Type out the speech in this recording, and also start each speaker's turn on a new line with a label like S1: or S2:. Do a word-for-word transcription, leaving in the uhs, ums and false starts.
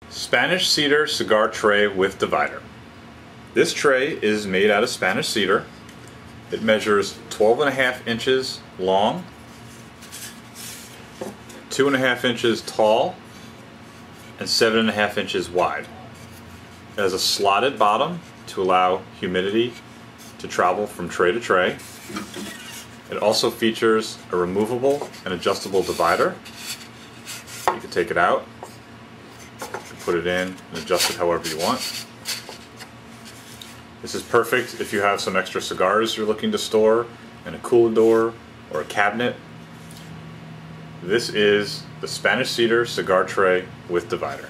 S1: Spanish Cedar Cigar Tray with Divider. This tray is made out of Spanish cedar. It measures twelve and a half inches long, two and a half inches tall, and seven and a half inches wide. It has a slotted bottom to allow humidity to travel from tray to tray. It also features a removable and adjustable divider. You can take it out, you can put it in and adjust it however you want. This is perfect if you have some extra cigars you're looking to store in a coolidor or a cabinet. This is the Spanish Cedar Cigar Tray with Divider.